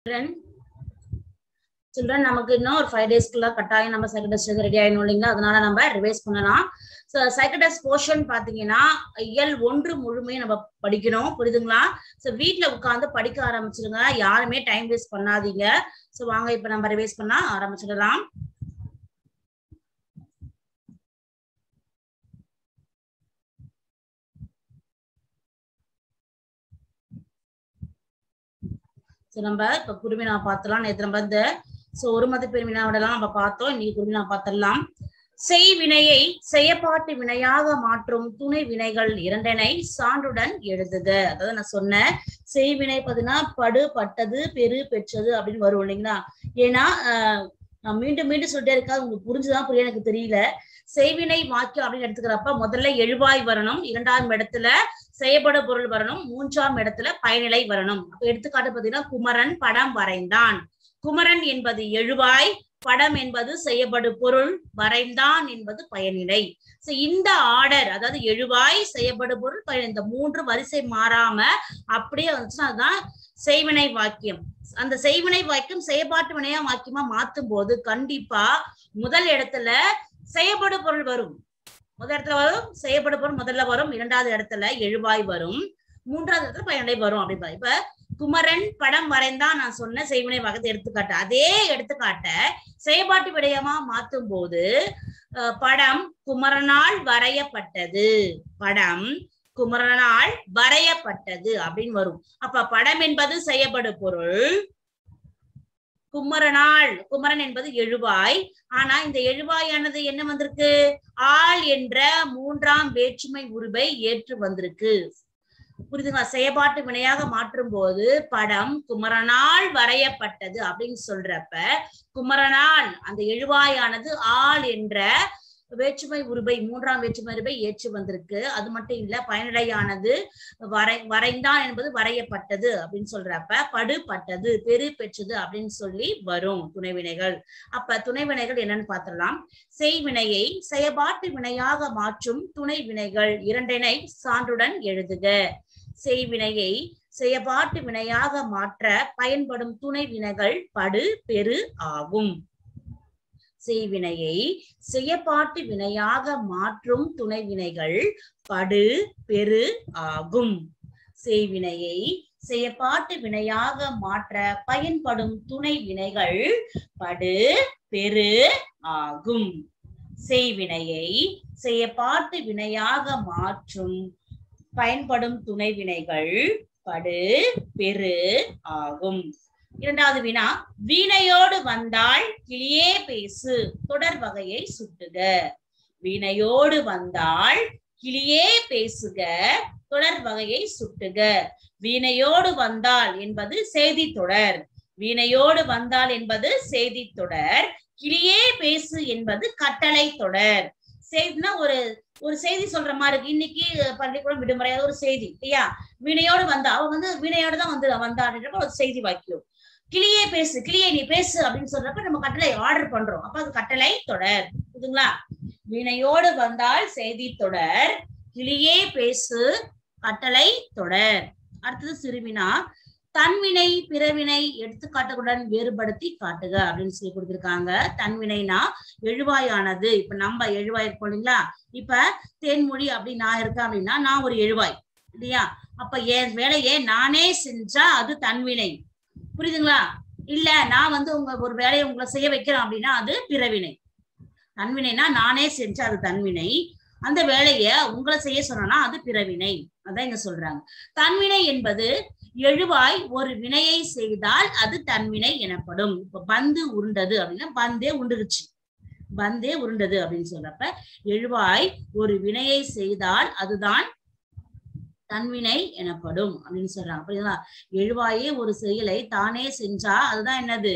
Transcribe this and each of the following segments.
Children நமக்கு இன்னும் ஒரு 5 daysக்குள்ள கட்டாயம் நம்ம சைக்கிள் டெஸ்ட் ரெடி ஆயிடணும் இல்லைங்களா? அதனால நம்ம ரிவைஸ் பண்ணலாம். சைக்கிள் டெஸ்ட் போர்ஷன் பாத்தீங்கன்னா இயல் 1 முழுமையும் நம்ம படிக்கணும், புரியுதுங்களா? வீட்ல உட்கார்ந்து படிக்க ஆரம்பிச்சிருங்க, யாருமே டைம் வேஸ்ட் பண்ணாதீங்க. வாங்க இப்ப நம்ம ரிவைஸ் பண்ண ஆரம்பிச்சிடலாம். நம்ம இப்ப குருவினா பார்த்தலாம். நேற்று நம்ம இந்த ஒரு மதிப்பெண் வினாவிடலாம் நம்ம பார்த்தோம். இன்னைக்கு குருவினா பார்த்தலாம். செய்வினையை செயற்பாட்டு வினையாக மாற்றும் துணை வினைகள் இரண்டனை சான்றுடன் எழுதுக. அதாவது நான் சொன்னேன், செய்வினை பார்த்தீங்கன்னா படு, பட்டது, பெரு, பெற்றது அப்படின்னு வரும் இல்லைங்களா? ஏன்னா நான் மீண்டும் மீண்டும் சொல்லிட்டே இருக்காது, உங்களுக்கு புரிஞ்சுதான் புரிய எனக்கு தெரியல. செய்வினை வாக்கியம் அப்படின்னு எடுத்துக்கிறப்ப முதல்ல எழுவாய் வரணும், இரண்டாம் இடத்துல செயற்படு பொருள் வரணும், மூன்றாம் இடத்துல பயனிலை வரணும். அப்ப எடுத்துக்காட்டு பார்த்தீங்கன்னா குமரன் படம் வரைந்தான். குமரன் என்பது எழுவாய், படம் என்பது செய்யப்படு பொருள், வரைந்தான் என்பது பயனிலை. இந்த ஆர்டர், அதாவது எழுவாய், செய்யப்படு பொருள், பயன், இந்த 3 வரிசை மாறாம அப்படியே வந்துச்சுன்னா அதுதான் செய்வினை வாக்கியம். அந்த செய்வினை வாக்கியம் செயற்பாட்டு வினையா வாக்கியமா மாத்தும் போது கண்டிப்பா முதல் இடத்துல செய்யப்படு பொருள் வரும். முதல் இடத்துல வரும் செய்யப்படு பொருள் முதல்ல வரும், இரண்டாவது இடத்துல எழுவாய் வரும், மூன்றாவது இடத்துல பயனிலை வரும் அப்படிப்பா. இப்ப குமரன் படம் வரைந்தான் நான் சொன்ன செய்வினை வாக்கத்தை எடுத்துக்காட்டு. அதே எடுத்துக்காட்ட செயற்பாட்டு விடயமா மாத்தும் போது படம் குமரனால் வரையப்பட்டது, படம் குமரனால் வரையப்பட்டது அப்படின்னு வரும். அப்ப படம் என்பது செய்யப்படு பொருள், குமரனால், குமரன் என்பது எழுவாய். ஆனா இந்த எழுவாயானது என்ன வந்திருக்கு? ஆள் என்ற 3ஆம் வேற்றுமை உருவை ஏற்று வந்திருக்கு, புரியுதுங்களா? செயற்பாட்டு வினையாக மாற்றும் போது படம் குமரனால் வரையப்பட்டது அப்படின்னு சொல்றப்ப குமரனால் அந்த எழுவாயானது ஆள் என்ற வேற்றுமை உருவை 3ஆம் வேற்றுமை உருவை ஏற்று வந்திருக்கு. அது மட்டும் இல்ல, பயனிலையானது வரைந்தான் என்பது வரையப்பட்டது அப்படின்னு சொல்றப்ப படு, பட்டது, பெரு, பெற்றது அப்படின்னு சொல்லி வரும் துணைவினைகள். அப்ப துணைவினைகள் என்னன்னு பார்த்தலாம். செய்வினையை செயற்பாட்டு வினையாக மாற்றும் துணை வினைகள் இரண்டினை சான்றுடன் எழுதுக. செய்வினையை செயற்பாட்டு வினையாக மாற்ற பயன்படும் துணை வினைகள் படு, பெரு ஆகும். செய்வினையை செயற்பாட்டு வினையாக மாற்றும் துணை வினைகள் படு, பெரு ஆகும். செய்வினையை செயற்பாட்டு வினையாக மாற்ற பயன்படும் துணை வினைகள் படு, பெரு ஆகும். செய்வினையை செயற்பாட்டு வினையாக மாற்றும் பயன்படும் துணை வினைகள் படு, பெரு ஆகும். இரண்டாவது வினா, வீணையோடு வந்தாள் கிளியே பேசு தொடர் வகையை சுட்டுக. வீணையோடு வந்தாள் கிளியே பேசுக தொடர் வகையை சுட்டுக. வீணையோடு வந்தாள் என்பது செய்தி தொடர், வீணையோடு வந்தாள் என்பது செய்தி தொடர், கிளியே பேசு என்பது கட்டளை தொடர். செய்தினா ஒரு செய்தி சொல்ற மாதிரி இருக்கு. இன்னைக்கு பள்ளிக்கூடம் விடுமுறை, ஒரு செய்தி இல்லையா? வீணையோடு வந்தா, அவ வீணையோடு தான் வந்தாடுறப்ப ஒரு செய்தி வாக்கியம். கிளியே பேசு, கிளியே நீ பேசு அப்படின்னு சொல்றப்ப நம்ம கட்டளை ஆர்டர் பண்றோம், அப்ப அது கட்டளை தொடர், புரியுதுங்களா? வீணையோடு வந்தால் செய்தி தொடர், கிளியே பேசு கட்டளை தொடர். அடுத்தது சிறுவினா, தன்வினை பிறவினை எடுத்துக்காட்டுகளுடன் வேறுபடுத்தி காட்டுக அப்படின்னு சொல்லி கொடுத்திருக்காங்க. தன்வினைனா எழுவாயானது, இப்ப நம்ம எழுவாய் இருக்கோம் இல்லைங்களா? இப்ப தேன்மொழி அப்படி நான் இருக்கேன் அப்படின்னா நான் ஒரு எழுவாய் இல்லையா? அப்ப என் வேலையை நானே செஞ்சா அது தன்வினை, புரியுதுங்களா? இல்ல நான் உங்க ஒரு வேலையை உங்களை செய்ய வைக்கிறேன் அப்படின்னா அது பிறவினை. தன்வினைனா நானே செஞ்சா அது தன்வினை, அந்த வேலைய உங்களை செய்ய சொன்னா அது பிறவினை. அதான் இங்க சொல்றாங்க. தன்வினை என்பது எழுவாய் ஒரு வினையை செய்தால் அது தன்வினை எனப்படும். இப்ப பந்து உருண்டது அப்படின்னா பந்தே உண்டுருச்சு, பந்தே உருண்டது அப்படின்னு சொல்றப்ப எழுவாய் ஒரு வினையை செய்தால் அதுதான் தன்வினை எனப்படும் அப்படின்னு சொல்றாங்க, புரியுதுங்களா? எழுவாயே ஒரு செயலை தானே செஞ்சா அதுதான் என்னது?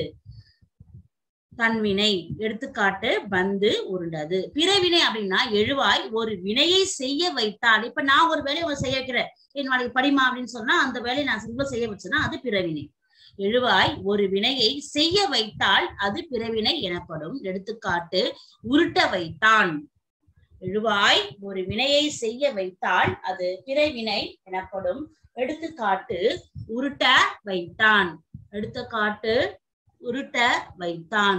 தன்வினை. எடுத்துக்காட்டு பந்து உருண்டது. பிறவினை அப்படின்னா எழுவாய் ஒரு வினையை செய்ய வைத்தால், இப்ப நான் ஒரு வேலையை செய்ய வைக்கிறேன், என் நாளைக்கு படிமா அப்படின்னு சொன்னா அந்த வேலையை நான் சிம்பிளா செய்ய வச்சேன்னா அது பிறவினை. எழுவாய் ஒரு வினையை செய்ய வைத்தால் அது பிறவினை எனப்படும். எடுத்துக்காட்டு உருட்ட வைத்தான். எழுவாய் ஒரு வினையை செய்ய வைத்தால் அது பிறவினை எனப்படும். எடுத்துக்காட்டு உருட்ட வைத்தான். எடுத்துக்காட்டு உருட்ட வைத்தான்.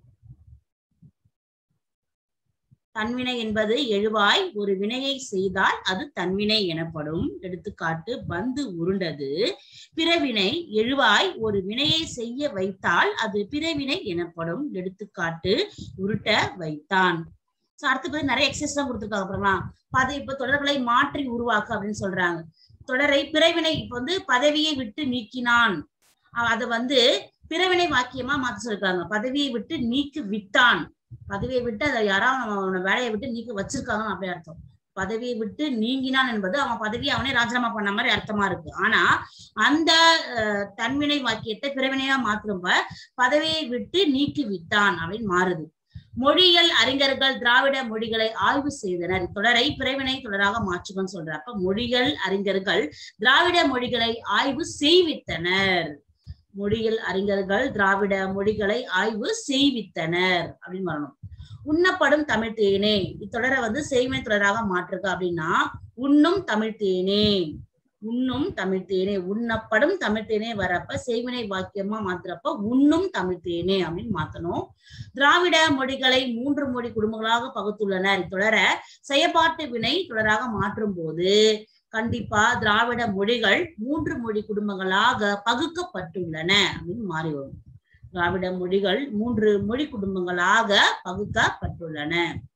தன்வினை என்பது எழுவாய் ஒரு வினையை செய்தால் அது தன்வினை எனப்படும். எடுத்துக்காட்டு பந்து உருண்டது. பிறவினை எழுவாய் ஒரு வினையை செய்ய வைத்தால் அது பிறவினை எனப்படும். எடுத்துக்காட்டு உருட்ட வைத்தான். அடுத்து நிறைய எக்ஸசைஸ் தான் கொடுத்துருக்காங்க. அப்புறமா இப்ப தொடர்களை மாற்றி உருவாக்கு அப்படின்னு சொல்றாங்க. தொடரை பிறவினை இப்ப பதவியை விட்டு நீக்கினான், அதை பிறவினை வாக்கியமா மாத்த சொல்லிருக்காங்க. பதவியை விட்டு நீக்கி விட்டான், பதவியை விட்டு அதை யாராவது அவனோட வேலையை விட்டு நீக்க வச்சிருக்காங்கன்னு அப்படி அர்த்தம். பதவியை விட்டு நீங்கினான் என்பது அவன் பதவியை அவனே ராஜினாமா பண்ண மாதிரி அர்த்தமா இருக்கு. ஆனா அந்த தன்வினை வாக்கியத்தை பிறவினையா மாத்துறப்ப பதவியை விட்டு நீக்கி விட்டான் அப்படின்னு மாறுது. மொழியியல் அறிஞர்கள் திராவிட மொழிகளை ஆய்வு செய்தனர். தொடரை பிறவினை தொடராக மாற்றுகன்னு சொல்ற. அப்ப மொழியியல் அறிஞர்கள் திராவிட மொழிகளை ஆய்வு செய்வித்தனர். மொழியியல் அறிஞர்கள் திராவிட மொழிகளை ஆய்வு செய்வித்தனர் அப்படின்னு வரணும். உண்ணப்படும் தமிழ் தேனே இத்தொடரை செய்வினை தொடராக மாற்றுக அப்படின்னா உண்ணும் தமிழ் தேனே, உண்ணும் தமிழ் தேனே, உண்ணப்படும் தமிழ் தேனே வரப்ப செய்வினை வாக்கியமா மாத்துறப்ப உண்ணும் தமிழ் தேனே அப்படின்னு மாத்தணும். திராவிட மொழிகளை 3 மொழி குடும்பங்களாக பகுத்துள்ளனர். இத்தொடரை செயற்பாட்டு வினை தொடராக மாற்றும் போது கண்டிப்பா திராவிட மொழிகள் 3 மொழி குடும்பங்களாக பகுக்கப்பட்டுள்ளன அப்படின்னு மாறி வரும். திராவிட மொழிகள் 3 மொழி குடும்பங்களாக பகுக்கப்பட்டுள்ளன.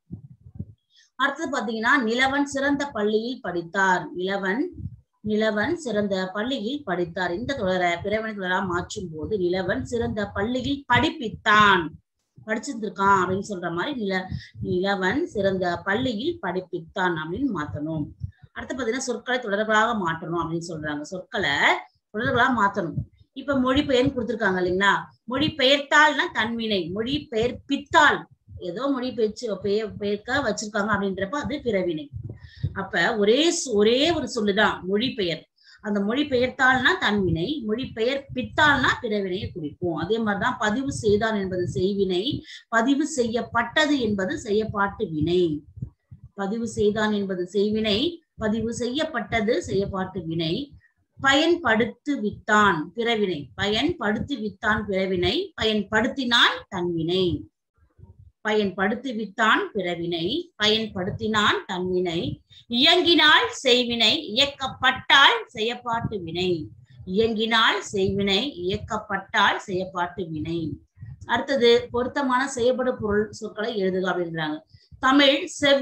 அடுத்து பாத்தீங்கன்னா நிலவன் சிறந்த பள்ளியில் படித்தார். நிலவன் சிறந்த பள்ளியில் படித்தார். இந்த தொடரை பிறவினை தொடரா மாற்றும் போது நிலவன் சிறந்த பள்ளியில் படிப்பித்தான், படிச்சிருக்கான் அப்படின்னு சொல்ற மாதிரி நிலவன் சிறந்த பள்ளியில் படிப்பித்தான் அப்படின்னு மாத்தணும். அடுத்து பாத்தீங்கன்னா சொற்களை தொடர்களாக மாற்றணும் அப்படின்னு சொல்றாங்க. சொற்களை தொடர்களாக மாத்தணும். இப்ப மொழிபெயர்ன்னு கொடுத்துருக்காங்க இல்லைங்களா. மொழிபெயர்த்தால்னா தன்வினை, மொழிபெயர்ப்பித்தால் ஏதோ பெயர்க்க வச்சிருக்காங்க அப்படின்றப்ப அது பிறவினை. அப்ப ஒரே ஒரு சொல்லுதான் மொழிபெயர். அந்த மொழிபெயர்த்தால்னா தன்வினை, மொழிபெயர்ப்பித்தால்னா பிறவினையை குறிக்கும். அதே மாதிரிதான் பதிவு செய்தான் என்பது செய்வினை, பதிவு செய்யப்பட்டது என்பது செயற்பாட்டு வினை. பதிவு செய்தான் என்பது செய்வினை, பதிவு செய்யப்பட்டது செயற்பாட்டு வினை. பயன்படுத்துவித்தான் பிறவினை, பயன்படுத்துவித்தான் பிறவினை, பயன்படுத்தினான் தன்வினை. பயன்படுத்துவித்தான் பிறவினை, பயன்படுத்தினான் தன்வினை. இயங்கினால் செய்வினை, இயக்கப்பட்டால் செயற்பாட்டு வினை. இயங்கினால் செய்வினை, இயக்கப்பட்டால் செயற்பாட்டு வினை. அடுத்தது பொருத்தமான செயல்படு பொருள் சொற்களை எழுதுக அப்படின்றாங்க. தமிழ்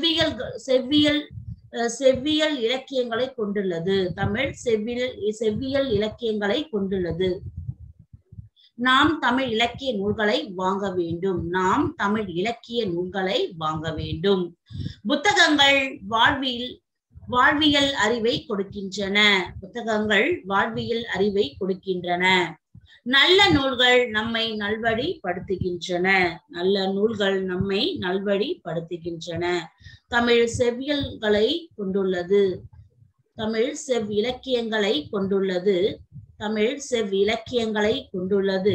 செவ்வியல் இலக்கியங்களை கொண்டுள்ளது. தமிழ் செவ்வியல் இலக்கியங்களை கொண்டுள்ளது. நாம் தமிழ் இலக்கிய நூல்களை வாங்க வேண்டும். நாம் தமிழ் இலக்கிய நூல்களை வாங்க வேண்டும். புத்தகங்கள் வாழ்வியல் அறிவை கொடுக்கின்றன. புத்தகங்கள் வாழ்வியல் அறிவை கொடுக்கின்றன. நல்ல நூல்கள் நம்மை நல்வழிப்படுத்துகின்றன. நல்ல நூல்கள் நம்மை நல்வழிப்படுத்துகின்றன. தமிழ் செவ்வியல்களை கொண்டுள்ளது. தமிழ் செவ்விலக்கியங்களை கொண்டுள்ளது. தமிழ் செவ்விலக்கியங்களை கொண்டுள்ளது.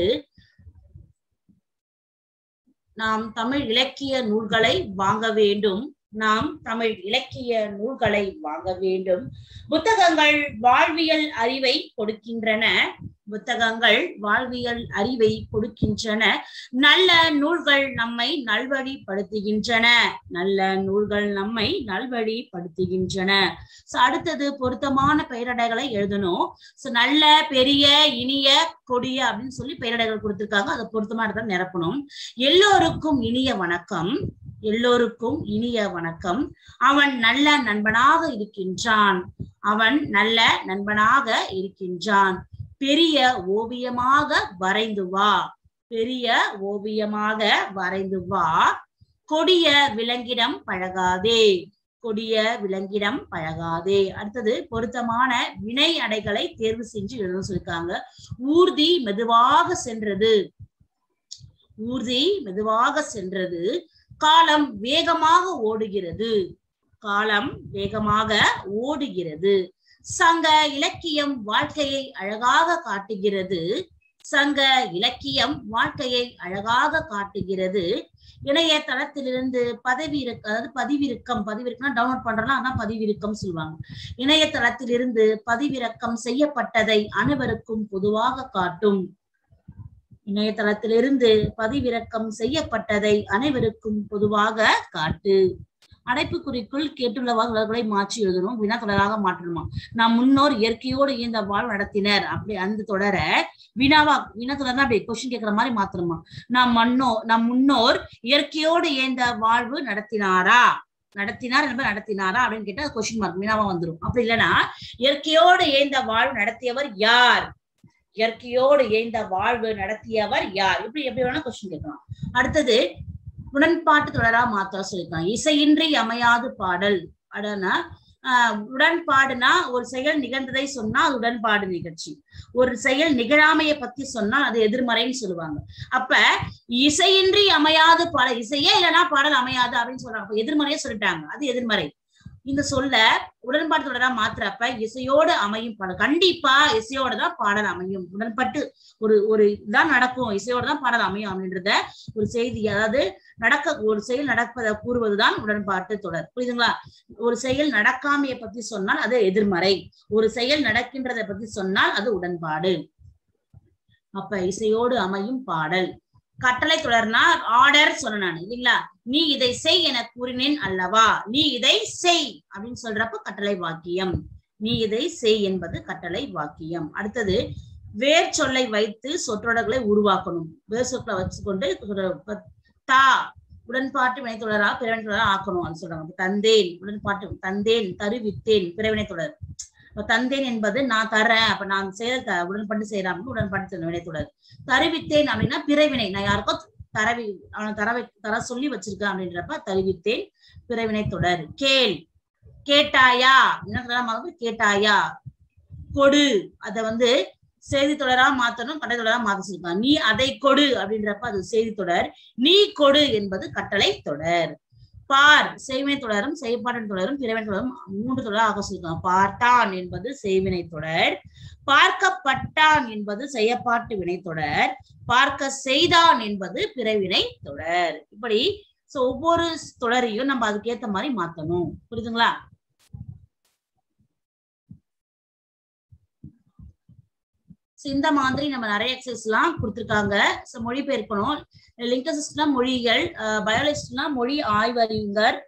நாம் தமிழ் இலக்கிய நூல்களை வாங்க வேண்டும். நாம் தமிழ் இலக்கிய நூல்களை வாங்க வேண்டும். புத்தகங்கள் வாழ்வியல் அறிவை கொடுக்கின்றன. புத்தகங்கள் வாழ்வியல் அறிவை கொடுக்கின்றன. நல்ல நூல்கள் நம்மை நல்வழிப்படுத்துகின்றன. நல்ல நூல்கள் நம்மை நல்வழிப்படுத்துகின்றன. அடுத்தது பொருத்தமான பெயரடைகளை எழுதணும். நல்ல, பெரிய, இனிய, கொடிய அப்படின்னு சொல்லி பெயரடைகள் கொடுத்திருக்காங்க. அதை பொருத்தமா இடத்துல நிரப்பணும். எல்லோருக்கும் இனிய வணக்கம். எல்லோருக்கும் இனிய வணக்கம். அவன் நல்ல நண்பனாக இருக்கின்றான். அவன் நல்ல நண்பனாக இருக்கின்றான். பெரிய ஓவியமாக வரைந்து வா. பெரிய ஓவியமாக வரைந்து வா. கொடிய விலங்கிடம் பழகாதே. கொடிய விலங்கிடம் பழகாதே. அடுத்தது பொருத்தமான வினை அடைகளை தேர்வு செஞ்சு எழுதணும் சொல்லிருக்காங்க. ஊர்தி மெதுவாக சென்றது. ஊர்தி மெதுவாக சென்றது. காலம் வேகமாக ஓடுகிறது. காலம் வேகமாக ஓடுகிறது. சங்க இலக்கியம் வாழ்க்கையை அழகாக காட்டுகிறது. சங்க இலக்கியம் வாழ்க்கையை அழகாக காட்டுகிறது. இணையதளத்திலிருந்து பதிவிறக்கம் டவுன்லோட் பண்றோம்னா அதான் பதிவிறக்கம் சொல்லுவாங்க. இணையதளத்திலிருந்து பதிவிறக்கம் செய்யப்பட்டதை அனைவருக்கும் பொதுவாக காட்டும். இணையதளத்திலிருந்து பதிவிறக்கம் செய்யப்பட்டதை அனைவருக்கும் பொதுவாக காட்டு. அடைப்புக்குறிக்குள் கேட்டுள்ளவர்களை மாற்றி எழுதணும், வினா தொடராக மாற்றணுமா. நம் முன்னோர் இயற்கையோடு இயந்த வாழ்வு நடத்தினர், அப்படி அந்த தொடர வினா தொடர்னா அப்படி கொஸ்டின் கேட்கிற மாதிரி மாத்தணுமா. நம் முன்னோர் இயற்கையோடு இயந்த வாழ்வு நடத்தினாரா அப்படின்னு கேட்டா கொஸ்டின் மார்க் வினாவா வந்துடும். அப்படி இல்லைன்னா இயற்கையோடு இயந்த வாழ்வு நடத்தியவர் யார், இப்படி எப்படி வேணா கொஸ்டின் கேட்கலாம். அடுத்தது உடன்பாட்டு தொடரா மாத்தா சொல்லிருக்காங்க. இசையின்றி அமையாது பாடல். அடனா உடன்பாடுனா ஒரு செயல் நிகழ்ந்ததை சொன்னா அது உடன்பாடு நிகழ்ச்சி. ஒரு செயல் நிகழாமையை பத்தி சொன்னா அது எதிர்மறைன்னு சொல்லுவாங்க. அப்ப இசையின்றி அமையாது பாடல், இசையே இல்லைன்னா பாடல் அமையாது அப்படின்னு சொல்றாங்க. அப்ப எதிர்மறையே சொல்லிட்டாங்க, அது எதிர்மறை. இந்த சொல்ல உடன்பாட்டு தொடரா மாத்திரப்ப இசையோடு அமையும் பாடல், கண்டிப்பா இசையோட தான் பாடல் அமையும். உடன்பட்டு ஒரு இதான் நடக்கும், இசையோட தான் பாடல் அமையும் அப்படின்றத ஒரு செய்தி, அதாவது ஒரு செயல் நடப்பதை கூறுவதுதான் உடன்பாட்டு தொடர். புரியுதுங்களா. ஒரு செயல் நடக்காமையை பத்தி சொன்னால் அது எதிர்மறை, ஒரு செயல் நடக்கின்றதை பத்தி சொன்னால் அது உடன்பாடு. அப்ப இசையோடு அமையும் பாடல். கட்டளை தொடர்னா ஆர்டர் சொன்ன நான் இல்லைங்களா. நீ இதை செய் என கூறினேன் அல்லவா, நீ இதை செய் அப்படின்னு சொல்றப்ப கட்டளை வாக்கியம். நீ இதை செய் என்பது கட்டளை வாக்கியம். அடுத்தது வேர் சொல்லை வைத்து சொற்றொடர்களை உருவாக்கணும். வேர் சொற்களை வச்சுக்கொண்டு தா உடன்பாட்டு வினைத்தொடரா பிறவினை தொடரா ஆக்கணும் அது சொல்றாங்க. தந்தேன் உடன்பாட்டு, தந்தேன் தருவித்தேன் பிறவினை தொடர். தந்தேன் என்பது நான் தரேன், அப்ப நான் செய்யற உடன்பட்டு செய்யறாங்க, உடன்பாட்டு வினைத்தொடர். தருவித்தேன் அப்படின்னா பிறவினை, நான் யாருக்கோ தர சொல்லி வச்சிருக்கேன் அப்படின்றப்ப தருவித்தேன் பிறவினை தொடர். கேட்டாயா கேட்டாயா. கொடு அதை செய்தி தொடரா மாத்தணும், கட்டளை தொடரா மாத்த சொல்லிருக்காங்க. நீ அதை கொடு அப்படின்றப்ப அது செய்தி தொடர். நீ கொடு என்பது கட்டளை தொடர். பார் செய்வினை தொடரும், செய்யப்பாட்டின் தொடரும், பிறவினை தொடரும் 3 தொடராக ஆக சொல்லிருக்காங்க. பார்த்தான் என்பது செய்வினை தொடர், பார்க்கப்பட்டான் என்பது செய்யப்பாட்டு வினை தொடர், பார்க்க செய்தான் என்பது பிறவினை தொடர். இப்படி ஒவ்வொரு தொடரையும் நம்ம அதுக்கேத்த மாதிரி மாத்தணும். புரியுதுங்களா. இந்த மாதிரி நம்ம நிறைய எக்ஸசைஸ் எல்லாம் கொடுத்துருக்காங்க. மொழிபெயர்க்கணும். லிங்குவிஸ்ட்னா மொழியியல், பயாலஜிஸ்ட்னா மொழி ஆய்வறிஞர்,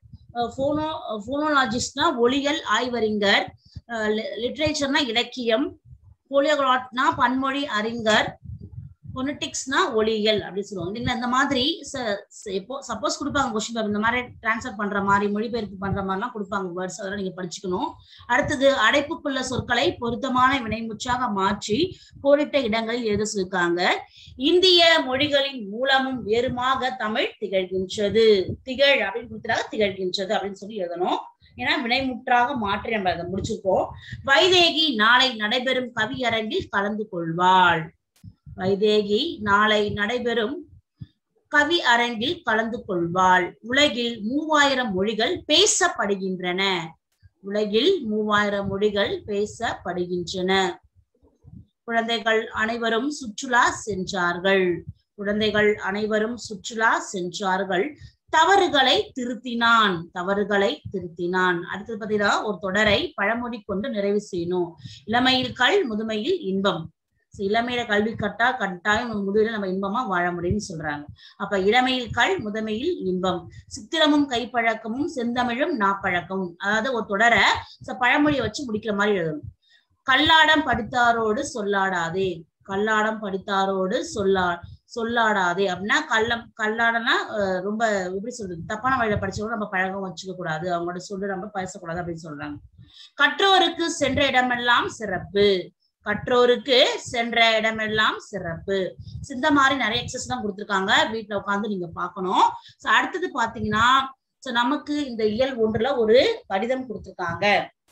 போனோலாஜிஸ்ட்னா ஒளியல் ஆய்வறிஞர், லிட்ரேச்சர்னா இலக்கியம், போலியோகிராட்னா பன்மொழி அறிஞர், பொலிட்டிக்ஸ்னா ஒளியியல் அப்படின்னு சொல்லுவாங்க. இந்த மாதிரி சப்போஸ் கொடுப்பாங்க கொஸ்டின் பேப்பர், இந்த மாதிரி டிரான்ஸ்ஃபர் பண்ற மாதிரி மொழிபெயர்ப்பு பண்ற மாதிரிலாம் கொடுப்பாங்க வேர்ட்ஸ், அதெல்லாம் நீங்க படிச்சுக்கணும். அடுத்தது அடைப்புக்குள்ள சொற்களை பொருத்தமான வினைமுற்றாக மாற்றி கோடிட்ட இடங்களில் எழுத சொல்லிருக்காங்க. இந்திய மொழிகளின் மூலமும் வேறுமாக தமிழ் திகழ்கின்றது. திகழ் அப்படின்னு கொடுத்துட்டாங்க, திகழ்கின்றது அப்படின்னு சொல்லி எழுதணும். ஏன்னா வினைமுற்றாக மாற்றி நம்ம அதை முடிச்சிருக்கோம். வைதேகி நாளை நடைபெறும் கவியரங்கில் கலந்து கொள்வாள். வைதேகி நாளை நடைபெறும் கவி அரங்கில் கலந்து கொள்வாள். உலகில் 3000 மொழிகள் பேசப்படுகின்றன. உலகில் 3000 மொழிகள் பேசப்படுகின்றன. குழந்தைகள் அனைவரும் சுற்றுலா சென்றார்கள். குழந்தைகள் அனைவரும் சுற்றுலா சென்றார்கள். தவறுகளை திருத்தினான். தவறுகளை திருத்தினான். அடுத்தது பார்த்தீங்கன்னா ஒரு தொடரை பழமொழி கொண்டு நிறைவு செய்யணும். இளமையில் கல், முதுமையில் இன்பம். இளமையில கல்வி கட்டா கட்டாயம் முதுமையில நம்ம இன்பமா வாழ முடியும்னு சொல்றாங்க. அப்ப இளமையில் கல், முதுமையில் இன்பம். சித்திரமும் கைப்பழக்கமும் செந்தமிழும் நாப்பழக்கமும். அதாவது ஒரு தொடரை பழமொழியை வச்சு முடிக்கிற மாதிரி எழுதணும். கல்லாடம் படித்தாரோடு சொல்லாடாதே. கல்லாடம் படித்தாரோடு சொல்லாடாதே அப்படின்னா கல்லாடனா ரொம்ப எப்படி சொல்றது, தப்பான வழியில படிச்சவங்க நம்ம பழகம் வச்சுக்க கூடாது, அவங்களோட சொல்லு நம்ம பேசக்கூடாது அப்படின்னு சொல்றாங்க. கற்றோருக்கு சென்ற இடமெல்லாம் சிறப்பு. கற்றோருக்கு சென்ற இடமெல்லாம் சிறப்பு. இந்த மாதிரி நிறைய எக்ஸசைஸ் தான் கொடுத்துருக்காங்க, வீட்டுல உட்காந்து நீங்க பாக்கணும். அடுத்தது பாத்தீங்கன்னா நமக்கு இந்த இயல் 1ல ஒரு கடிதம் கொடுத்துருக்காங்க.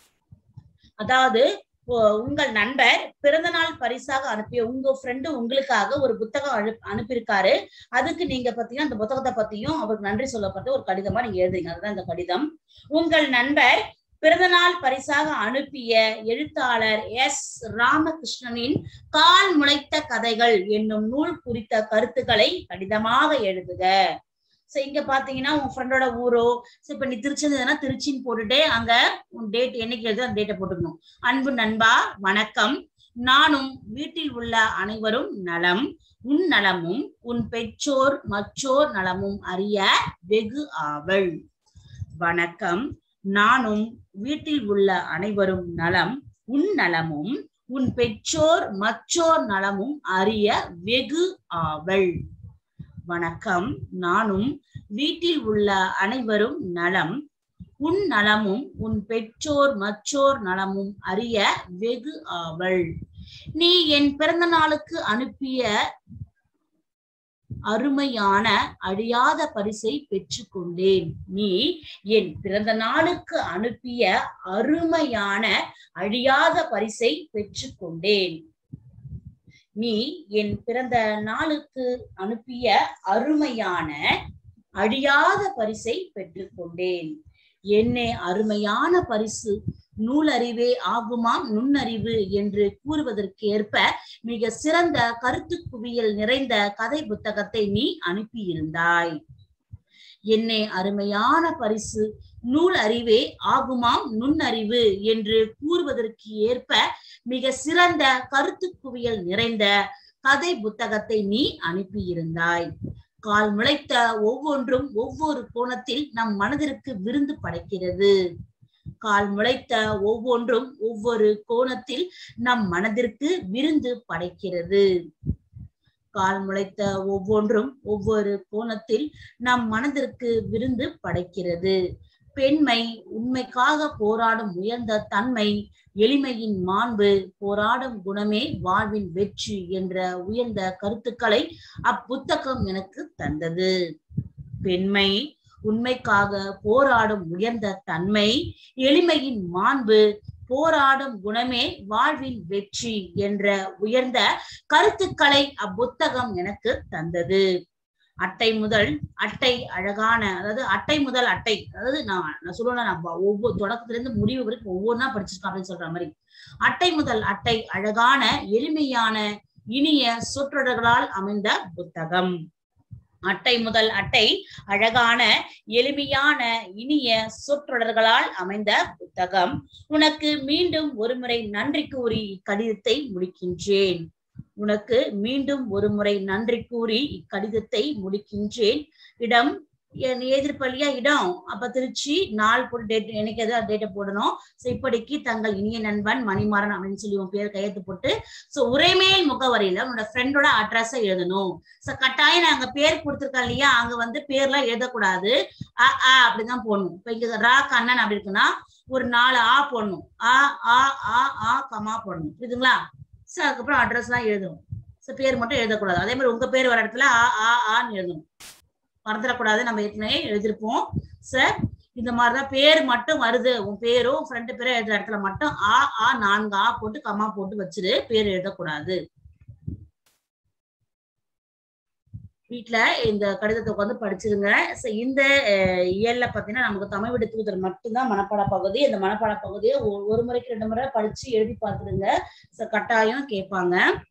அதாவது உங்கள் நண்பர் பிறந்த நாள் பரிசாக அனுப்பிய உங்க ஃப்ரெண்டு உங்களுக்காக ஒரு புத்தகம் அனுப்பியிருக்காரு. அதுக்கு நீங்க பாத்தீங்கன்னா அந்த புத்தகத்தை பத்தியும் அவருக்கு நன்றி சொல்லப்பட்ட ஒரு கடிதமா நீங்க எழுதுறீங்க. அதுதான் இந்த கடிதம். உங்கள் நண்பர் பிறந்தநாள் பரிசாக அனுப்பிய எழுத்தாளர் எஸ். ராமகிருஷ்ணனின் கால் முளைத்த கதைகள் என்னும் நூல் குறித்த கருத்துக்களை கடிதமாக எழுதுக. இங்க பாத்தீங்கன்னா உங்க ஃப்ரெண்டோட ஊரோ, இப்ப நீ திருச்சின்னா திருச்சின்னு போட்டுட்டே அங்க டேட் என்னைக்கு எழுது அந்த டேட்டை போட்டுக்கணும். அன்பு நண்பா வணக்கம், நானும் வீட்டில் உள்ள அனைவரும் நலம். உன் நலமும் உன் பெற்றோர் மற்றோர் நலமும் அறிய வெகு ஆவல். வணக்கம். நானும் வீட்டில் உள்ள அனைவரும் நலம். உன் நலமும் உன் பெற்றோர் மற்றோர் நலமும் அறிய வெகு ஆவல். வணக்கம். நானும் வீட்டில் உள்ள அனைவரும் நலம். உன் நலமும் உன் பெற்றோர் மற்றோர் நலமும் அறிய வெகு ஆவல். நீ என் பிறந்த நாளுக்கு அனுப்பிய அருமையான அழியாத பரிசை பெற்றுக்கொண்டேன். நீ என் பிறந்த நாளுக்கு அனுப்பிய அருமையான அழியாத பரிசை பெற்றுக்கொண்டேன். நீ என் பிறந்த நாளுக்கு அனுப்பிய அருமையான அழியாத பரிசை பெற்றுக்கொண்டேன். என்னே அருமையான பரிசு நூலறிவே ஆகுமாம் நுண்ணறிவு என்று கூறுவதற்கு ஏற்ப மிக சிறந்த கருத்து குவியல் நிறைந்த கதை புத்தகத்தை நீ அனுப்பியிருந்தாய். என்னே அருமையான பரிசு நூல் அறிவே ஆகுமாம் நுண்ணறிவு என்று கூறுவதற்கு ஏற்ப மிக சிறந்த கருத்து குவியல் நிறைந்த கதை புத்தகத்தை நீ அனுப்பியிருந்தாய். கால் முளைத்த ஒவ்வொன்றும் ஒவ்வொரு கோணத்தில் நம் மனதிற்கு விருந்து படைக்கிறது. கால் முளைத்த ஒவ்வொன்றும் ஒவ்வொரு கோணத்தில் நம் மனதிற்கு விருந்து படைக்கிறது. கால் முளைத்த ஒவ்வொன்றும் ஒவ்வொரு கோணத்தில் நம் மனதிற்கு விருந்து படைக்கிறது. பெண்மை உண்மைக்காக போராடும் உயர்ந்த தன்மை, எளிமையின் மாண்பு, போராடும் குணமே வாழ்வின் வெற்றி என்ற உயர்ந்த கருத்துக்களை அப்புத்தகம் எனக்கு தந்தது. பெண்மை உண்மைக்காக போராடும் உயர்ந்த தன்மை, எளிமையின் மாண்பு, போராடும் குணமே வாழ்வின் வெற்றி என்ற உயர்ந்த கருத்துக்களை அப்புத்தகம் எனக்கு தந்தது. அட்டை முதல் அட்டை அழகான, அதாவது அட்டை முதல் அட்டை, அதாவது நான் சொல்லுவேன், நான் ஒவ்வொரு தொடக்கத்திலிருந்து முடிவு வரைக்கும் ஒவ்வொன்றா படிச்சிருக்கேன் அப்படின்னு சொல்ற மாதிரி. அட்டை முதல் அட்டை அழகான எளிமையான இனிய சொற்றொடர்களால் அமைந்த புத்தகம். அட்டை முதல் அட்டை அழகான எளிமையான இனிய சொற்றொடர்களால் அமைந்த புத்தகம். உனக்கு மீண்டும் ஒருமுறை நன்றி கூறி இக்கடிதத்தை முடிக்கின்றேன். உனக்கு மீண்டும் ஒரு முறை நன்றி கூறி இக்கடிதத்தை முடிக்கின்றேன். இடம் எதிர்ப்பள்ளியா இடம், அப்ப திருச்சி, நாள் போட்டு டேட், எனக்கு எதாவது டேட்டை போடணும். சோ இப்படிக்கு தங்கள் இனிய நண்பன் மணிமாறன் அப்படின்னு சொல்லி உன் பேர் கையெழுத்து போட்டு, சோ உரைமேல் முகவரியில உன்னோட ஃப்ரெண்டோட அட்ரஸ எழுதணும். சோ கட்டாயம் நான் அங்க பேர் கொடுத்துருக்கேன் இல்லையா, அங்க வந்து பேர்லாம் எழுதக்கூடாது, அப்படிதான் போடணும். இப்ப இங்க ரா கண்ணன் அப்படி இருக்குன்னா ஒரு 4 ஆ போடணும், கமா போடணும், புரியுதுங்களா? சோ அதுக்கப்புறம் அட்ரஸ் எல்லாம் எழுதணும். சோ பேர் மட்டும் எழுதக்கூடாது. அதே மாதிரி உங்க பேர் வர இடத்துல ஆன்னு எழுதணும், மறந்துடக்கூடாது. நம்ம ஏற்கனவே எழுதிருப்போம் சார். இந்த மாதிரிதான் பேர் மட்டும் வருது, உன் பேரும் ஃப்ரெண்டு பேரும் எழுதுற இடத்துல மட்டும் 4 ஆ போட்டு கமா போட்டு வச்சிரு, பேர் எழுதக்கூடாது. வீட்டுல இந்த கடிதத்தை உட்காந்து படிச்சிருங்க. இந்த இயல்ல பாத்தீங்கன்னா நமக்கு தமிழ் விடு தூதர் மட்டும்தான் மனப்பாட பகுதி. இந்த மனப்பாட பகுதியை ஒரு முறைக்கு 2 முறை படிச்சு எழுதி பார்த்துருங்க. கட்டாயம் கேட்பாங்க.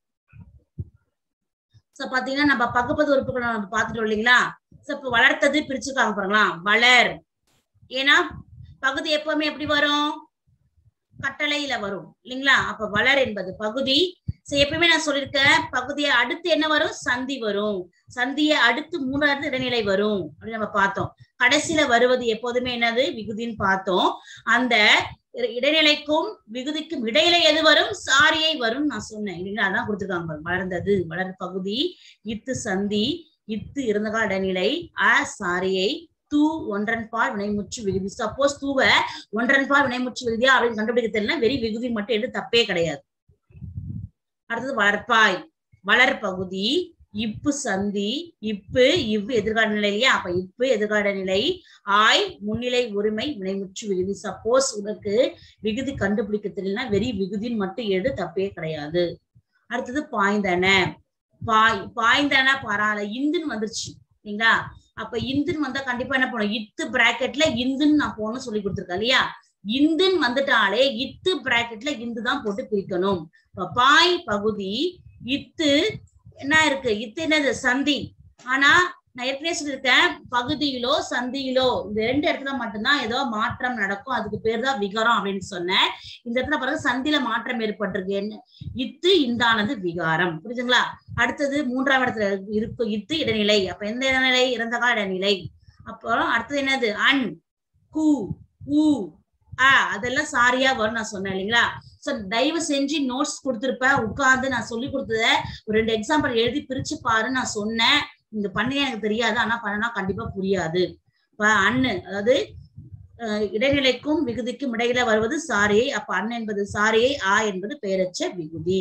பாத்தீங்கன்னா நம்ம பகுப்பது உறுப்புகளை நம்ம பாத்துட்டோம் இல்லைங்களா? இப்ப வளர்த்தது பிரிச்சிருக்காங்க பாருங்களா, வளர். ஏன்னா பகுதி எப்பவுமே எப்படி வரும், கட்டளையில வரும் இல்லைங்களா? அப்ப வளர் என்பது பகுதி. எப்பயுமே நான் சொல்லியிருக்கேன், பகுதியை அடுத்து என்ன வரும், சந்தி வரும். சந்தியை அடுத்து 3வது இடைநிலை வரும் அப்படின்னு நம்ம பார்த்தோம். கடைசியில வருவது எப்போதுமே என்னது, விகுதின்னு பார்த்தோம். அந்த இடைநிலைக்கும் விகுதிக்கும் இடையில எது வரும், சாரியை வரும் நான் சொன்னேன் இல்லைங்களா? அதான் கொடுத்துருக்காங்க. வளர்ந்தது வளர் பகுதி, இத்து சந்தி, இத்து இறந்தகால இடைநிலை, சாரியை, தூ ஒன்றன்பால் வினைமுற்று விகுதி. சப்போஸ் தூவ ஒன்றன்பால் வினைமுற்று விகுதியா அப்படின்னு கண்டுபிடிக்க தெரியல, வெறி விகுதி மட்டும் எடுத்து தப்பே கிடையாது. அடுத்தது வளர்ப்பாய், வளர் பகுதி, இப்பு சந்தி, இப்பு இவ்வு எதிர்கால நிலை இல்லையா? அப்ப இப்பு எதிர்கால நிலை, ஆய் முன்னிலை உரிமை வினைமுற்று விகுதி. சப்போஸ் உனக்கு விகுதி கண்டுபிடிக்க தெரியலன்னா வெறி விகுதின்னு மட்டும் எடு, தப்பே கிடையாது. அடுத்தது பாய்ந்தன, பாய்ந்தன பரால இந்துன்னு வந்துருச்சு இல்லைங்களா? அப்ப இந்துன்னு வந்தா கண்டிப்பா என்ன பண்ணும், இத்து பிராக்கெட்ல இந்துன்னு நான் போகணும்னு சொல்லி கொடுத்துருக்கேன் இல்லையா? இந்துன்னு வந்துட்டாலே இத்து பிராக்கெட்ல இந்து தான் போட்டு பிரிக்கணும். பாய் பகுதி, இத்து என்ன இருக்கு, இத்து என்னது சந்தி. ஆனா நான் ஏற்கனவே சொல்லியிருக்கேன், பகுதியிலோ சந்தியிலோ இந்த 2 இடத்துல மட்டும்தான் ஏதோ மாற்றம் நடக்கும், அதுக்கு பேர் தான் விகாரம் அப்படின்னு சொன்னேன். இந்த இடத்துல பிறகு சந்தியில மாற்றம் ஏற்பட்டிருக்கு. என்ன இத்து இந்தானது விகாரம். புரியுதுங்களா? அடுத்தது 3ஆம் இடத்துல இருக்கு இத்து இடைநிலை. அப்ப எந்த இடைநிலை? இறந்த கால இடைநிலை. அப்புறம் அடுத்தது என்னது? அன், கு, உ, அதெல்லாம் சாரியா வரும் நான் சொன்னேன் இல்லைங்களா? சோ தயவு செஞ்சு நோட்ஸ் கொடுத்திருப்பேன், உட்கார்ந்து நான் சொல்லி கொடுத்தத ஒரு 2 எக்ஸாம்பிள் எழுதி பிரிச்சு பாரு நான் சொன்னேன். இங்க பண்ணே எனக்கு தெரியாது, ஆனா பண்ணனா கண்டிப்பா புரியாது. அண்ணு அதாவது இடைநிலைக்கும் விகுதிக்கும் இடையில வருவது சாரியை. அப்ப அண்ணு என்பது சாரியை, என்பது பெயரச்ச விகுதி.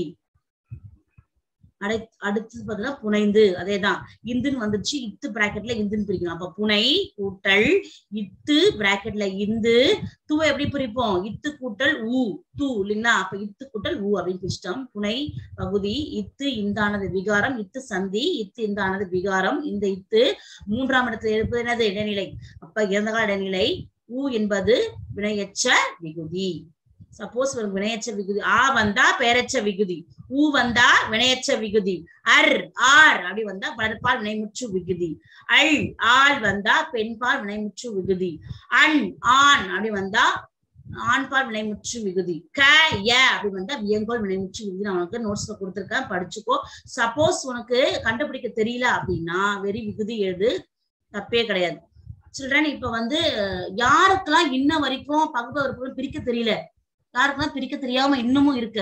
அடுத்து பாத்தீங்கன்னா புனைந்து, அதேதான் இந்துன்னு வந்துருச்சு. இத்து பிராக்கெட்ல இந்துன்னு பிரிக்கணும். அப்ப புனை கூட்டல் இத்து பிராக்கெட்ல இந்து. தூவை எப்படி பிரிப்போம்? இத்து கூட்டல் ஊ, தூ இல்லைங்களா? அப்ப இத்து கூட்டல் ஊ அப்படின்னு பிரிச்சிட்டோம். புனை பகுதி, இத்து இந்தானது விகாரம், இத்து சந்தி, இத்து இந்தானது விகாரம். இந்த இத்து 3ஆம் இடத்துல இருப்பது என்னது? இடைநிலை. அப்ப இறந்த கால இடைநிலை. ஊ என்பது வினையச்ச விகுதி. சப்போஸ் வினையச்ச விகுதி வந்தா பெயரச்ச விகுதி, ஊ வந்தா வினையச்ச விகுதி, ஆர் அப்படி வந்தா பலர்பால் வினைமுற்று விகுதி, ஆள் வந்தா பெண்பால் வினைமுற்று விகுதி, ஆண் அப்படி வந்தா ஆண்பால் வினைமுற்று விகுதி, அப்படி வந்தா வியங்கோல் வினைமுற்று விகுதி. நான் உனக்கு நோட்ஸ்ல கொடுத்துருக்கேன், படிச்சுக்கோ. சப்போஸ் உனக்கு கண்டுபிடிக்க தெரியல அப்படின்னா வெறி விகுதி எழுது, தப்பே கிடையாது. சில்ட்ரன், இப்ப யாருக்கெல்லாம் இன்ன வரைக்கும் பகுப்பு பிரிக்க தெரியல, யாருக்கெல்லாம் பிரிக்க தெரியாம இன்னமும் இருக்கு?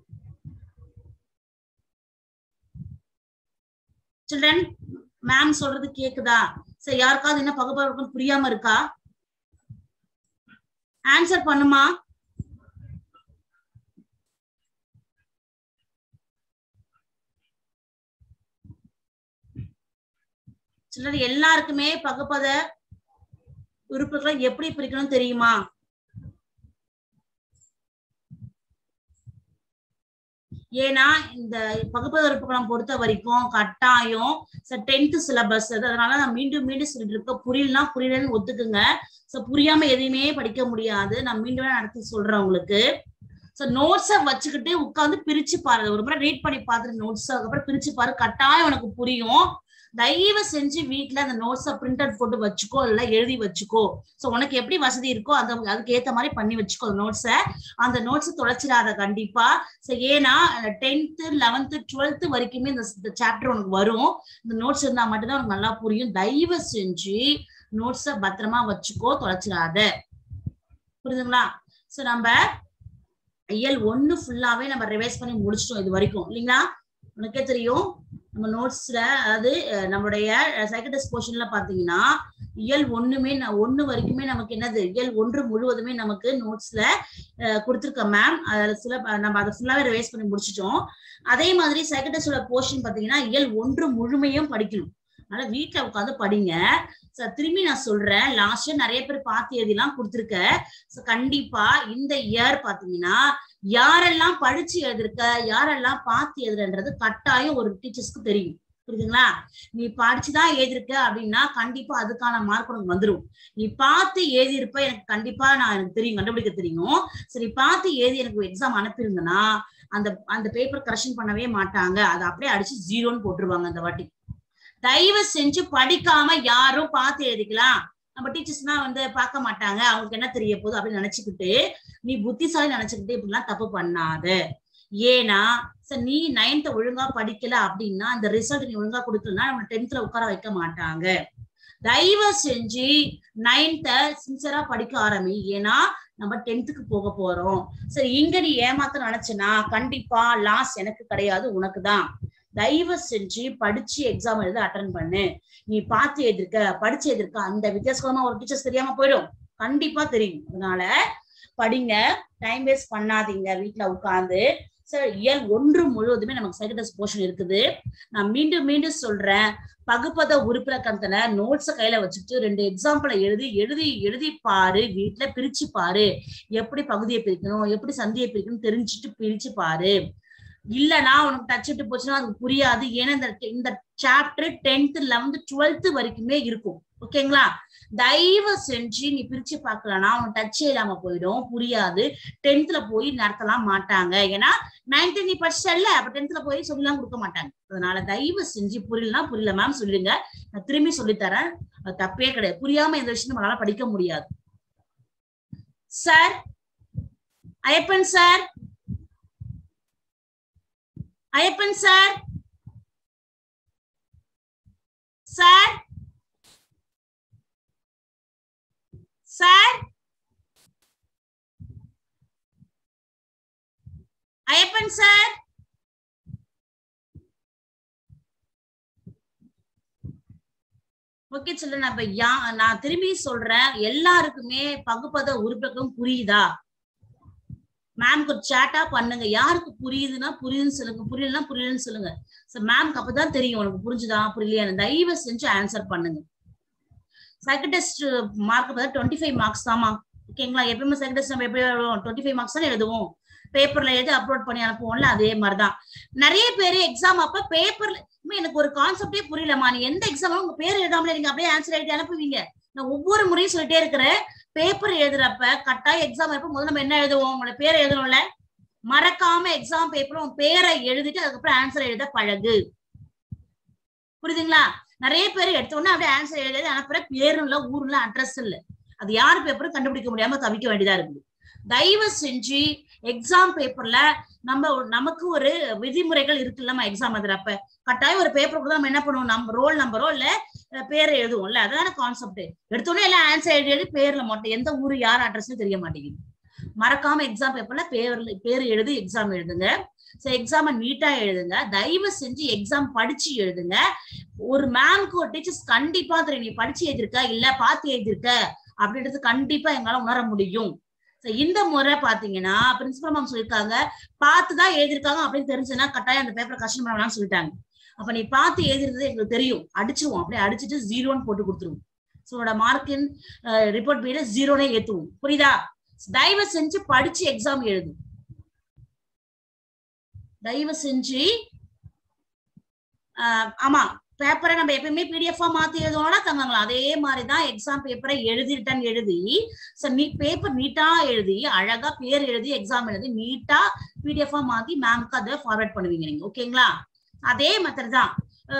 சில்ட்ரன், மேம் சொல்றது கேக்குதா? சரி, யாருக்காவது என்ன பகுப்பு புரியாம இருக்கா? ஆன்சர் பண்ணுமா? சிலர் எல்லாருக்குமே பகுப்பத உறுப்புகளை எப்படி பிரிக்கணும் தெரியுமா? ஏன்னா இந்த பகுப்பத உறுப்புகளை பொறுத்த வரைக்கும் கட்டாயம் 10th சிலபஸ், அதனால நான் மீண்டும் சொல்லிட்டு இருக்க. புரியலன்னு ஒத்துக்குங்க. சோ புரியாம எதையுமே படிக்க முடியாது. நான் மீண்டும் நடத்தி சொல்றேன் உங்களுக்கு. சோ நோட்ஸ வச்சுக்கிட்டு உட்காந்து பிரிச்சு பாரு, ஒரு முறை ரீட் பண்ணி பார்த்துட்டு நோட்ஸ், அதுக்கப்புறம் பிரிச்சு பாரு, கட்டாயம் உனக்கு புரியும். தயவு செஞ்சு வீட்டுல அந்த நோட்ஸ பிரிண்ட் அவுட் போட்டு வச்சுக்கோ, இல்ல எழுதி வச்சுக்கோ. சோ உனக்கு எப்படி வசதி இருக்கோ அதுக்கு ஏத்த மாதிரி பண்ணி வச்சுக்கோ நோட்ஸ. அந்த நோட்ஸ் தொலைச்சிடாத கண்டிப்பா. சோ ஏன்னா 10th 11th 12th வரைக்குமே இந்த சாப்டர் உனக்கு வரும். இந்த நோட்ஸ் இருந்தா மட்டும்தான் உனக்கு நல்லா புரியும். தயவு செஞ்சு நோட்ஸ பத்திரமா வச்சுக்கோ, தொலைச்சிடாத. புரியுதுங்களா? சோ நம்ம இயல் 1 ஃபுல்லாவே நம்ம ரிவைஸ் பண்ணி முடிச்சிட்டோம் இது வரைக்கும் இல்லைங்களா? உனக்கே தெரியும் நம்ம நோட்ஸ்ல, அதாவது நம்மளுடைய சைக்கடிஸ்ட் போர்ஷன்ல பாத்தீங்கன்னா இயல் 1 வரைக்குமே நமக்கு என்னது, இயல் 1 முழுவதுமே நமக்கு நோட்ஸ்ல கொடுத்துருக்க மேம். அதுல நம்ம அதை ஃபுல்லாவே ரிவைஸ் பண்ணி முடிச்சிட்டோம். அதே மாதிரி சைக்கடிஸ்டோட போர்ஷன் பாத்தீங்கன்னா இயல் 1 முழுமையும் படிக்கணும். அதனால வீட்டுல உட்காந்து படிங்க. திரும்பி நான் சொல்றேன், லாஸ்ட் இயர் நிறைய பேர் பார்த்து எழுதிலாம் கொடுத்துருக்க. கண்டிப்பா இந்த இயர் பாத்தீங்கன்னா யாரெல்லாம் படிச்சு எழுதிருக்க, யாரெல்லாம் பார்த்து எழுதுறன்றது கட்டாயம் ஒரு டீச்சர்ஸ்க்கு தெரியும். புரியுதுங்களா? நீ படிச்சுதான் எழுதிருக்க அப்படின்னா கண்டிப்பா அதுக்கான மார்க் உனக்கு வந்துடும். நீ பார்த்து எழுதியிருப்ப, எனக்கு கண்டிப்பா எனக்கு தெரியும், கண்டுபிடிக்க தெரியும். சரி, பார்த்து எழுதி எனக்கு எக்ஸாம் அனுப்பியிருந்தனா அந்த பேப்பர் கரெக்ஷன் பண்ணவே மாட்டாங்க, அதை அப்படியே அடிச்சு 0ன்னு போட்டுருவாங்க அந்த வாட்டி. தயவு செஞ்சு படிக்காம யாரும் பார்த்து எழுதிக்கலாம், நம்ம டீச்சர்ஸ்னா பார்க்க மாட்டாங்க, அவங்களுக்கு என்ன தெரிய போகுது அப்படின்னு நினைச்சுக்கிட்டு நீ புத்திசாலி நினைச்சுக்கிட்டு இப்படிலாம் தப்பு பண்ணாத. ஏன்னா நீ 9th ஒழுங்கா படிக்கல அப்படின்னா அந்த ரிசல்ட் நீ ஒழுங்கா கொடுக்கலன்னா நம்ம 10th உட்கார வைக்க மாட்டாங்க. தயவு செஞ்சு 9th சின்சரா படிக்க ஆரம்பி. ஏன்னா நம்ம 10th போக போறோம். சரி, இங்க நீ ஏமாத்த நினைச்சனா கண்டிப்பா லாஸ் எனக்கு கிடையாது, உனக்குதான். தயவு செஞ்சு படிச்சு எக்ஸாம் எழுத அட்டன் பண்ணு. நீ பார்த்து எழுதிருக்க, படிச்சு எழுதிருக்க, அந்த வித்தியாசமா ஒரு டீச்சர்ஸ் தெரியாம போயிடும், கண்டிப்பா தெரியும். அதனால படிங்க, டைம் வேஸ்ட் பண்ணாதீங்க வீட்டுல உட்கார்ந்து. சார், இயல் 1 முழுவதுமே நமக்கு சைக்கடிஸ்ட் போர்ஷன் இருக்குது. நான் மீண்டும் சொல்றேன், பகுப்பத உறுப்பிலக்கணத்துல நோட்ஸ கையில வச்சுட்டு 2 எக்ஸாம்பிளை எழுதி பாரு, வீட்டுல பிரிச்சு பாரு. எப்படி பகுதியை பிரிக்கணும், எப்படி சந்தியை பிரிக்கணும் தெரிஞ்சுட்டு பிரிச்சு பாரு. இல்லனா உனக்கு டச்சுட்டு போச்சுன்னா அது புரியாது. ஏன்னா இந்த சாப்டர் 10th 11th 12th வரைக்குமே இருக்கும். ஓகேங்களா? தயவு செஞ்சு நீ பிரிச்சு பார்க்கலன்னா உனக்கு டச்சே இல்லாம போயிடும், புரியாது. 10th போய் நடத்தலாம் மாட்டாங்க. ஏன்னா 9th நீ படிச்சல, அப்ப 10th போய் சொல்லலாம் கொடுக்க மாட்டாங்க. அதனால தயவு செஞ்சு புரியலன்னா புரியல மேம் சொல்லிடுங்க, நான் திரும்பி சொல்லித்தரேன். அது தப்பே கிடையாது. புரியாம இந்த விஷயம் நம்மளால படிக்க முடியாது. Sir Ayyappan sir, Ayyappan sir, sir sir, Ayyappan sir, okay சொல்லுங்க. அப்ப நான் திரும்பி சொல்றேன், எல்லாருக்குமே பகுப்பத உறுப்புகளும் புரியுதா? மேம்க்கு சேட்டா பண்ணுங்க. யாருக்கு புரியுதுன்னா புரியுதுன்னு சொல்லுங்க, புரியலன்னா புரியலன்னு சொல்லுங்க. மேம்க்கு அப்பதான் தெரியும் உனக்கு புரிஞ்சுதா புரியலையா. தயவு செஞ்சு ஆன்சர் பண்ணுங்க. சைக்கிள் டெஸ்ட் மார்க் 25 மார்க்ஸ் தாமா. ஓகேங்களா? எப்பவுமே சைக்கிள் டெஸ்ட் நம்ம எப்படி 25 மார்க்ஸ் தான் எழுதுவோம். பேப்பர்ல எழுதி அப்லோட் பண்ணி அனுப்புவோம்ல, அதே மாதிரிதான். நிறைய பேரு எக்ஸாம் அப்ப பேப்பர்ல எனக்கு ஒரு கான்செப்டே புரியலமா, நீ எந்த எக்ஸாம் உங்க பேர் எழுதாமல நீங்க அப்படியே ஆன்சர் எழுதி அனுப்புவீங்க. நான் ஒவ்வொரு முறையும் சொல்லிட்டே இருக்கிறேன், பேப்பர் எழுதுறப்ப கட்டாயம் எக்ஸாம் எப்ப முதல்ல நம்ம என்ன எழுதுவோம், உங்களோட பேரை எழுதணும்ல. மறக்காம எக்ஸாம் பேப்பர் உன் பேரை எழுதிட்டு அதுக்கப்புறம் ஆன்சர் எழுத பழகு. புரியுதுங்களா? நிறைய பேர் எடுத்த உடனே அப்படியே ஆன்சர் எழுதி அனுப்புற, பேரும் இல்ல, ஊரும் இல்ல, அட்ரஸ் இல்ல. அது யாரு பேப்பரும் கண்டுபிடிக்க முடியாம தவிக்க வேண்டியதா இருக்குது. தயவு செஞ்சு எக்ஸாம் பேப்பர்ல நமக்கு ஒரு விதிமுறைகள் இருக்குல்லமா. எக்ஸாம் எழுதுறப்ப கட்டாயம் ஒரு பேப்பர் கூட நம்ம என்ன பண்ணுவோம், நம்ம ரோல் நம்பரோ இல்ல பேரை எழுதுவோம்ல, அதான கான்செப்ட். எடுத்தோடனே எல்லாம் ஆன்சர் எழுதி பேர்ல மட்டும் எந்த ஊரு யார் அட்ரஸ் தெரிய மாட்டேங்குது. மறக்காம எக்ஸாம் பேப்பர்ல பேர் எழுதி எக்ஸாம் எழுதுங்க. எக்ஸாம நீட்டா எழுதுங்க. தயவு செஞ்சு எக்ஸாம் படிச்சு எழுதுங்க. ஒரு மேம்க்கு ஒரு டீச்சர்ஸ் கண்டிப்பா தெரியும், நீ படிச்சு எழுதிருக்க இல்ல பார்த்து எழுதிருக்க அப்படின்றது கண்டிப்பா எங்களால உணர முடியும். இந்த முறை பாத்தீங்கன்னா பிரின்சிபல் மேம் சொல்லிருக்காங்க, பார்த்துதான் எழுதிருக்காங்க அப்படின்னு தெரிஞ்சுன்னா கட்டாயம் அந்த பேப்பரை கஷ்டம் பண்ண வேணாம்னு சொல்லிட்டாங்க. அப்ப நீ பார்த்து எழுதிருந்தது எங்களுக்கு தெரியும், அடிச்சுவோம். அப்படியே அடிச்சுட்டு 0ன்னு போட்டு கொடுத்துருவோம். உன்னோட மார்க்கின் ரிப்போர்ட் பீட 0னே ஏத்துவோம். புரியுதா? தயவு செஞ்சு படிச்சு எக்ஸாம் எழுது. தயவு செஞ்சு ஆமா, பேப்பரை நம்ம எப்பயுமே பிடிஎஃபா மாத்தி எழுதுவோம்னா தங்கங்களா, அதே மாதிரிதான் எக்ஸாம் பேப்பரை எழுதிட்டேன்னு எழுதி பேப்பர் நீட்டா எழுதி அழகா பேர் எழுதி எக்ஸாம் எழுதி நீட்டா பிடிஎஃபா மாத்தி மேம்க்கு அதை ஃபார்வர்ட் பண்ணுவீங்க நீங்க. ஓகேங்களா? அதே மெத்தட் தான்.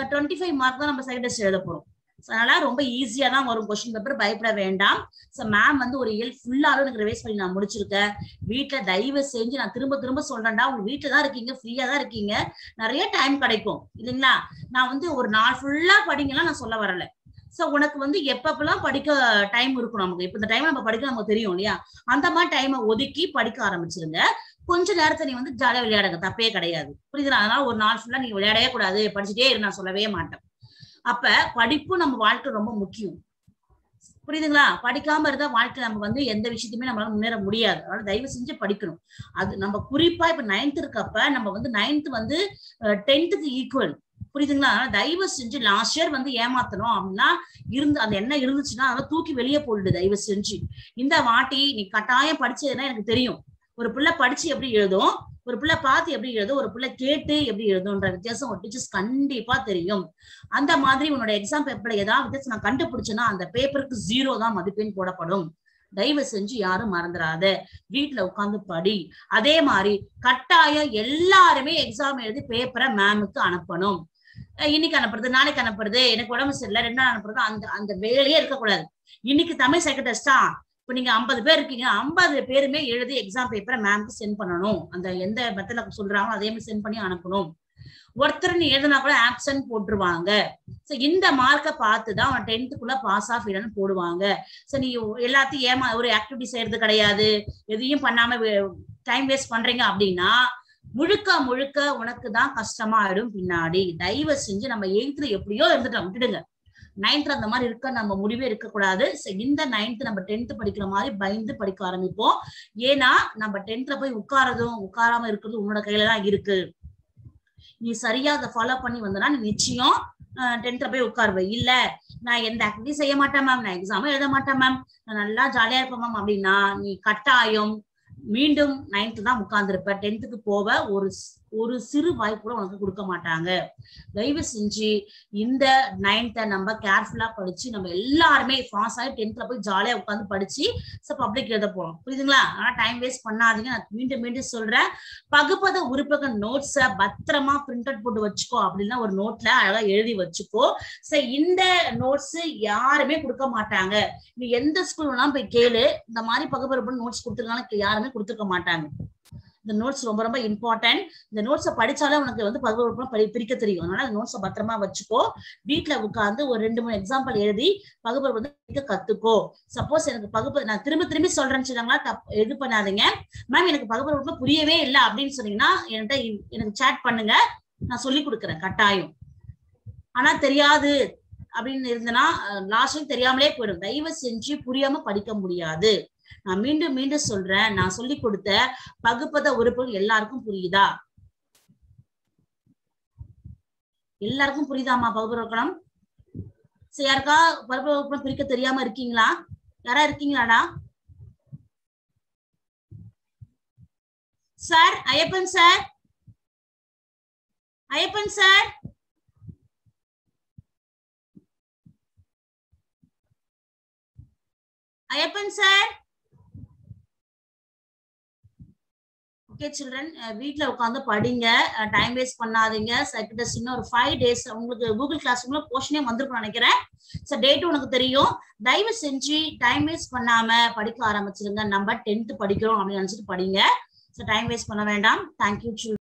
25 மார்க் தான் நம்ம சைட் டெஸ்ட் எழுத போறோம். அதனால ரொம்ப ஈஸியா தான் வரும் கொஸ்டின் பேப்பர், பயப்பட வேண்டாம். மேம் வந்து ஒரு இயல் ஃபுல்லாவே எனக்கு ரிவைஸ் பண்ணி நான் முடிச்சிருக்கேன். வீட்டுல தயவு செஞ்சு நான் திரும்ப திரும்ப சொல்றேன்டா, உங்க வீட்டுல தான் இருக்கீங்க, ஃப்ரீயா தான் இருக்கீங்க, நிறைய டைம் கிடைக்கும் இல்லைங்களா? நான் வந்து ஒரு நாள் ஃபுல்லா படிங்கலாம் நான் சொல்ல வரல. உனக்கு வந்து எப்பப்பெல்லாம் படிக்க டைம் இருக்கும், நமக்கு இப்ப இந்த டைம் நம்ம படிக்க நமக்கு தெரியும் இல்லையா, அந்த மாதிரி டைமை ஒதுக்கி படிக்க ஆரம்பிச்சிருங்க. கொஞ்ச நேரத்தை நீ வந்து ஜாலியா விளையாடுங்க, தப்பே கிடையாது. புரியுதுங்களா? அதனால ஒரு நாள் ஃபுல்லா நீங்க விளையாடவே கூடாது, படிச்சுட்டே இரு நான் சொல்லவே மாட்டேன். அப்ப படிப்பு நம்ம வாழ்க்கை ரொம்ப முக்கியம். புரியுதுங்களா? படிக்காம இருந்தா வாழ்க்கை நம்ம வந்து எந்த விஷயத்தையுமே நம்மளால முன்னேற முடியாது. அதனால தயவு செஞ்சு படிக்கணும். அது நம்ம குறிப்பா இப்ப 9th இருக்கப்ப நம்ம வந்து 9th வந்து 10th ஈக்குவல். புரியுதுங்களா? அதனால தயவு செஞ்சு லாஸ்ட் இயர் வந்து ஏமாத்தணும் அப்படின்னா அந்த என்ன இருந்துச்சுன்னா அதை தூக்கி வெளியே போயிடு தயவு செஞ்சு. இந்த வாட்டி நீ கட்டாயம் படிச்சதுன்னா எனக்கு தெரியும், ஒரு பிள்ளை படிச்சு எப்படி எழுதும், ஒரு பிள்ளை பார்த்து எப்படி எழுதும், ஒரு பிள்ளை கேட்டு எப்படி எழுதும்ன்ற வித்தியாசம் ஒரு டீச்சர்ஸ் கண்டிப்பா தெரியும். அந்த மாதிரி உன்னோட எக்ஸாம் பேப்பர்ல ஏதாவது வித்தியாசம் நான் கண்டுபிடிச்சேன்னா அந்த பேப்பருக்கு 0 தான் மதிப்பெண் போடப்படும். தயவு செஞ்சு யாரும் மறந்துடாத, வீட்டுல உட்கார்ந்து படி. அதே மாதிரி கட்டாயம் எல்லாருமே எக்ஸாம் எழுதி பேப்பரை மேமுக்கு அனுப்பணும். இன்னைக்கு அனுப்புறது, நாளைக்கு அனுப்புறது, எனக்கு உடம்பு சரியில்லை 2 நாள் அனுப்புறது, அந்த வேலையே இருக்கக்கூடாது. இன்னைக்கு தமிழ் சைக்கிள் டெஸ்டா, இப்ப நீங்க 50 பேர் இருக்கீங்க, 50 பேருமே எழுதி எக்ஸாம் பேப்பரை மேம்க்கு சென்ட் பண்ணணும். அந்த எந்த மெத்தட்ல சொல்றாங்களோ அதே மாதிரி சென்ட் பண்ணி அனுப்பணும். ஒருத்தர் நீ எழுதினா கூட ஆப்சன்ட் போட்டுருவாங்க. இந்த மார்க்கை பார்த்துதான் அவன் 10th பாஸ் ஆஃப் இல்லைன்னு போடுவாங்க. நீ எல்லாத்தையும் ஒரு ஆக்டிவிட்டி செய்யறது கிடையாது, எதையும் பண்ணாம டைம் வேஸ்ட் பண்றீங்க அப்படின்னா முழுக்க முழுக்க உனக்கு தான் கஷ்டமா ஆயிடும் பின்னாடி. தயவு செஞ்சு நம்ம 8th எப்படியோ இருந்துட்டோம், விட்டுடுங்க. 9th அந்த மாதிரி இருக்க நம்ம முடிவே இருக்கக்கூடாது. இந்த 9th நம்ம 10th படிக்கிற மாதிரி பயந்து படிக்க ஆரம்பிப்போம். ஏன்னா நம்ம 10th போய் உட்காரதும் உட்காராம இருக்கிறது உன்னோட கையில தான் இருக்கு. நீ சரியா அதை ஃபாலோ பண்ணி வந்தனா நீ நிச்சயம் 10th போய் உட்காருவேன். இல்ல நான் எந்த ஆக்டிவிட்டி செய்ய மாட்டேன் மேம், நான் எக்ஸாமும் எழுத மாட்டேன் மேம், நான் நல்லா ஜாலியா இருப்பேன் மேம் அப்படின்னா நீ கட்டாயம் மீண்டும் 9th தான் உட்கார்ந்துருப்ப. 10th போவ ஒரு ஒரு சிறு வாய்ப்பு கூட உனக்கு கொடுக்க மாட்டாங்க. தயவு செஞ்சு இந்த 9th நம்ம கேர்ஃபுல்லா படிச்சு நம்ம எல்லாருமே பாஸ் ஆகி 10th போய் ஜாலியா உட்காந்து படிச்சு பப்ளிக் எழுத போறோம். புரியுதுங்களா? ஆனா டைம் வேஸ்ட் பண்ணாதீங்க. நான் மீண்டும் மீண்டும் சொல்றேன், பகுப்பத உறுப்புகள் நோட்ஸ பத்திரமா பிரிண்ட் அவுட் போட்டு வச்சுக்கோ. அப்படின்னா ஒரு நோட்ல அழகா எழுதி வச்சுக்கோ. சரி, இந்த நோட்ஸ் யாருமே கொடுக்க மாட்டாங்க. நீ எந்த ஸ்கூல் வேணாலும் போய் கேளு, இந்த மாதிரி பகுப்பத நோட்ஸ் கொடுத்துருக்காங்க, யாருமே கொடுத்துருக்க மாட்டாங்க. இந்த நோட்ஸ் ரொம்ப ரொம்ப இம்பார்ட்டன்ட். இந்த நோட்ஸை படிச்சாலே உனக்கு வந்து பகுப்பு பிரிக்க தெரியும். அதனால அந்த நோட்ஸை பத்திரமா வச்சுக்கோ. வீட்டுல உட்காந்து ஒரு 2-3 எக்ஸாம்பிள் எழுதி பகுப்பு வந்து கத்துக்கோ. சப்போஸ் எனக்கு பகுப்பு நான் திரும்ப திரும்பி சொல்றேன்னு சொன்னாங்களா இது பண்ணாதீங்க. மேம் எனக்கு பகுப்பு ரொம்ப புரியவே இல்லை அப்படின்னு சொன்னீங்கன்னா என்கிட்ட எனக்கு சேட் பண்ணுங்க, நான் சொல்லி கொடுக்குறேன் கட்டாயம். ஆனா தெரியாது அப்படின்னு இருந்தனா லாஸ்ட் தெரியாமலே போயிடும். தயவு செஞ்சு புரியாம படிக்க முடியாது. நான் மீண்டும் மீண்டும் சொல்றேன், நான் சொல்லி கொடுத்த பகுப்பத உறுப்புகள் எல்லாருக்கும் புரியுதா? எல்லாருக்கும் புரியுதாமா பகுப்பதம்? சரி, யாருக்கா பகுப்பதம் பிரிக்க தெரியாம இருக்கீங்களா? யாரா இருக்கீங்களாடா? Sir, Ayyappan sir, Ayyappan sir, Ayyappan sir. Okay children, வீட்ல உட்காந்து படிங்க, டைம் வேஸ்ட் பண்ணாதீங்க. செகண்ட் டெஸ்ட் இன்னும் ஒரு 5 days உங்களுக்கு கூகுள் கிளாஸ் போர்ஷனே வந்திருக்கும் நினைக்கிறேன். சோ டேட் உனக்கு தெரியும். தயவு செஞ்சு டைம் வேஸ்ட் பண்ணாம படிக்க ஆரம்பிச்சிருங்க. நம்ம 10th படிக்கிறோம் அப்படின்னு நினைச்சிட்டு படிங்க. சோ டைம் வேஸ்ட் பண்ண வேண்டாம். தேங்க்யூ.